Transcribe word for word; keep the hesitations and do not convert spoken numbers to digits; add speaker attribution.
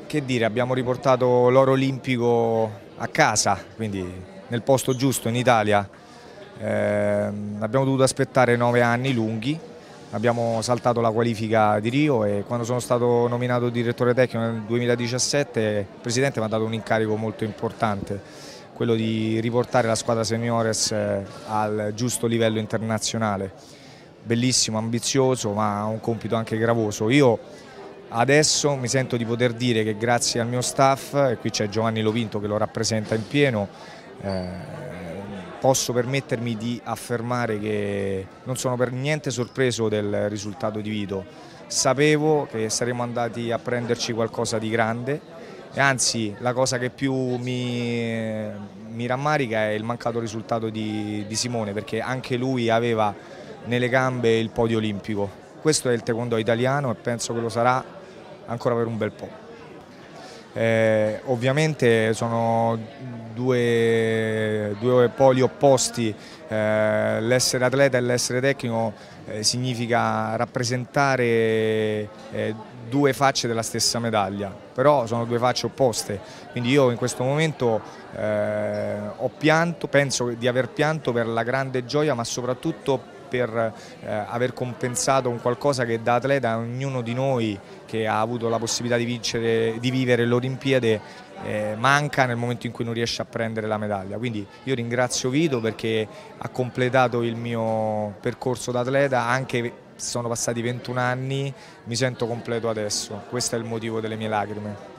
Speaker 1: che dire, abbiamo riportato l'oro olimpico a casa, quindi nel posto giusto in Italia. Eh, abbiamo dovuto aspettare nove anni lunghi, abbiamo saltato la qualifica di Rio e quando sono stato nominato direttore tecnico nel duemiladiciassette il Presidente mi ha dato un incarico molto importante, quello di riportare la squadra seniores al giusto livello internazionale. Bellissimo, ambizioso, ma un compito anche gravoso. Io adesso mi sento di poter dire che grazie al mio staff, e qui c'è Giovanni Lopinto che lo rappresenta in pieno, eh, posso permettermi di affermare che non sono per niente sorpreso del risultato di Vito. Sapevo che saremmo andati a prenderci qualcosa di grande e anzi la cosa che più mi, mi rammarica è il mancato risultato di, di Simone, perché anche lui aveva nelle gambe il podio olimpico. Questo è il taekwondo italiano e penso che lo sarà ancora per un bel po'. Eh, ovviamente sono due, due poli opposti, eh, l'essere atleta e l'essere tecnico eh, significa rappresentare eh, due facce della stessa medaglia, però sono due facce opposte, quindi io in questo momento eh, ho pianto, penso di aver pianto per la grande gioia, ma soprattutto per eh, aver compensato un qualcosa che da atleta ognuno di noi che ha avuto la possibilità di, vincere, di vivere l'Olimpiade eh, manca nel momento in cui non riesce a prendere la medaglia. Quindi io ringrazio Vito perché ha completato il mio percorso da atleta, anche se sono passati ventuno anni, mi sento completo adesso, questo è il motivo delle mie lacrime.